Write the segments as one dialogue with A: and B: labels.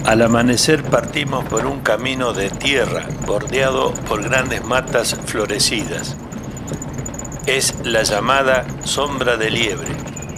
A: Al amanecer partimos por un camino de tierra bordeado por grandes matas florecidas. Es la llamada sombra de liebre.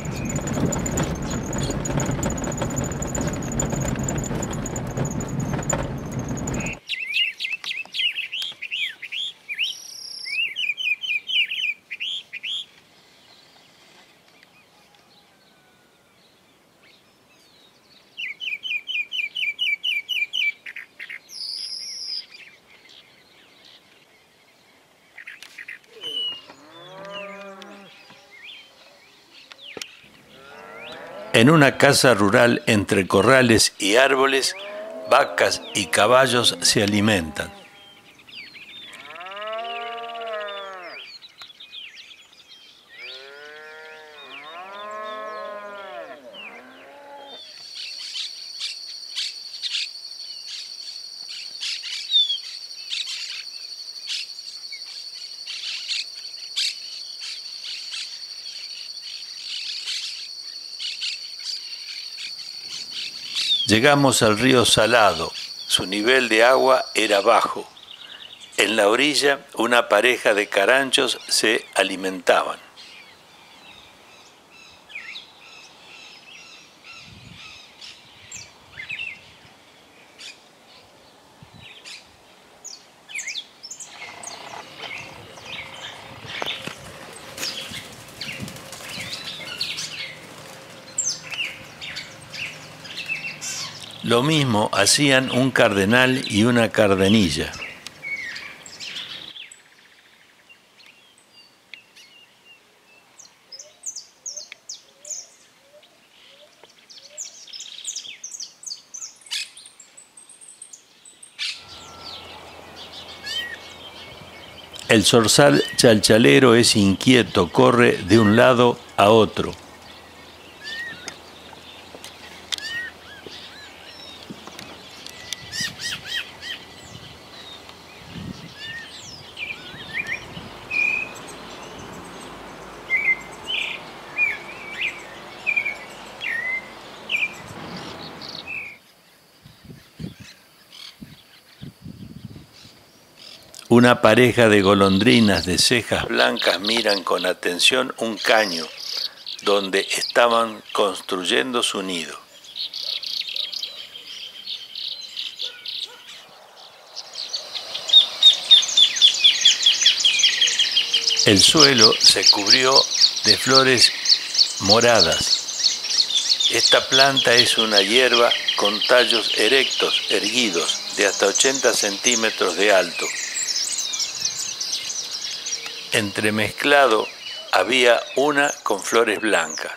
A: En una casa rural entre corrales y árboles, vacas y caballos se alimentan. Llegamos al río Salado. Su nivel de agua era bajo. En la orilla, una pareja de caranchos se alimentaban. Lo mismo hacían un cardenal y una cardenilla. El zorzal chalchalero es inquieto, corre de un lado a otro. Una pareja de golondrinas de cejas blancas miran con atención un caño donde estaban construyendo su nido. El suelo se cubrió de flores moradas. Esta planta es una hierba con tallos erectos, erguidos, de hasta 80 centímetros de alto. Entremezclado había una con flores blancas.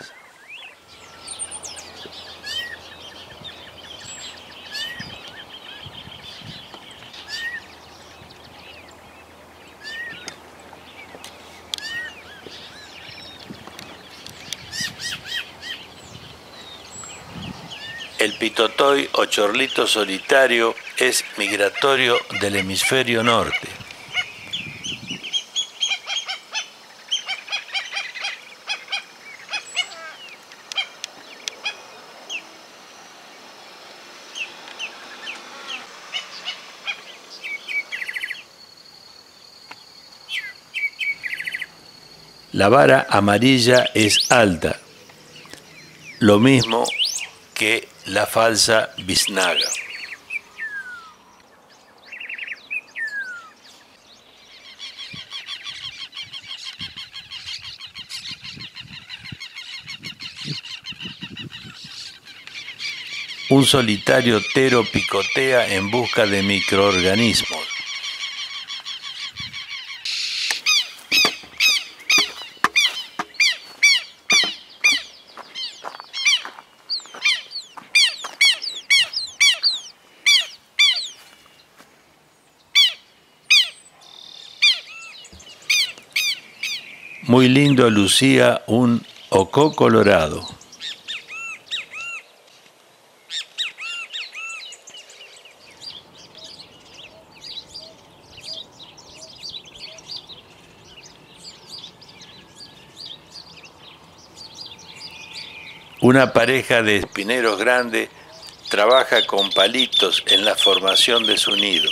A: El pitotoy o chorlito solitario es migratorio del hemisferio norte. La vara amarilla es alta, lo mismo que la falsa biznaga. Un solitario tero picotea en busca de microorganismos. Muy lindo lucía un ocó colorado. Una pareja de espineros grandes trabaja con palitos insectos en la formación de su nido.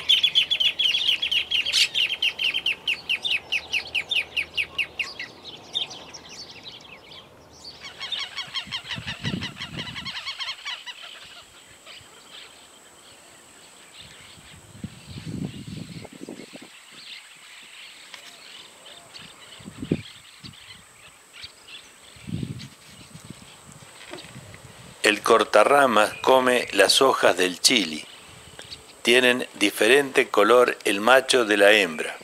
A: El cortarramas come las hojas del chili. Tienen diferente color el macho de la hembra.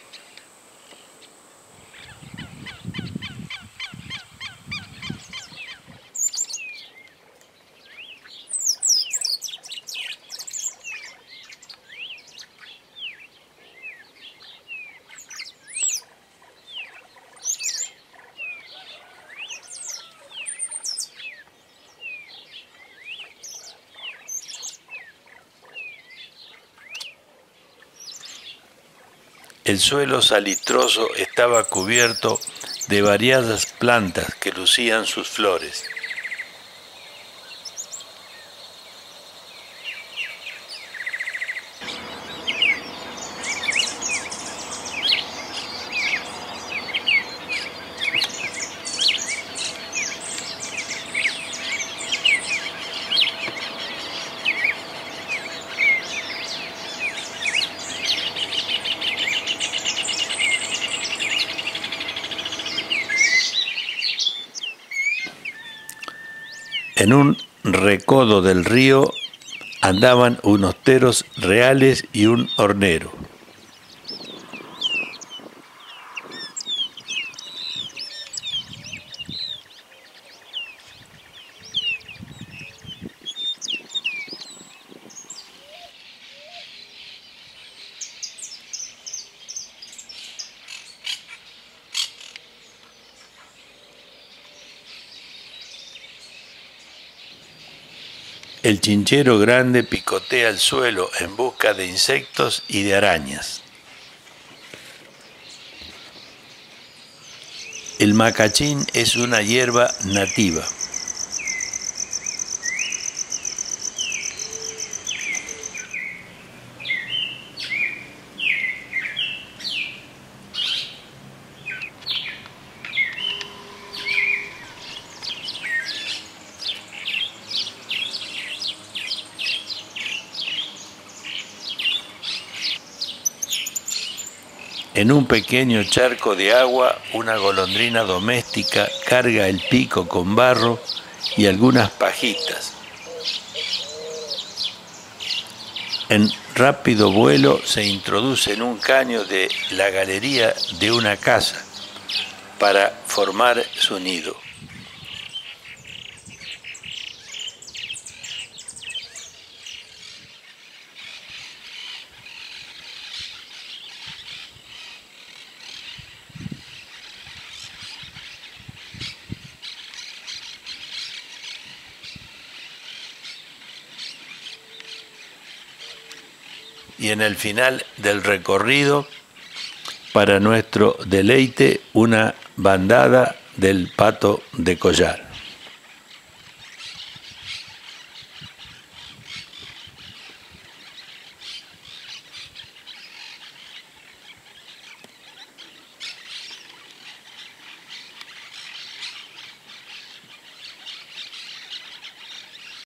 A: El suelo salitroso estaba cubierto de variadas plantas que lucían sus flores. En un recodo del río andaban unos teros reales y un hornero. El chinchero grande picotea el suelo en busca de insectos y de arañas. El macachín es una hierba nativa. En un pequeño charco de agua, una golondrina doméstica carga el pico con barro y algunas pajitas. En rápido vuelo se introduce en un caño de la galería de una casa para formar su nido. Y en el final del recorrido, para nuestro deleite, una bandada del pato de collar.